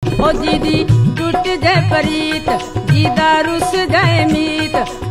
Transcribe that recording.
ओ दीदी टूट जाए प्रीत, दीदा रुस जाए मीत,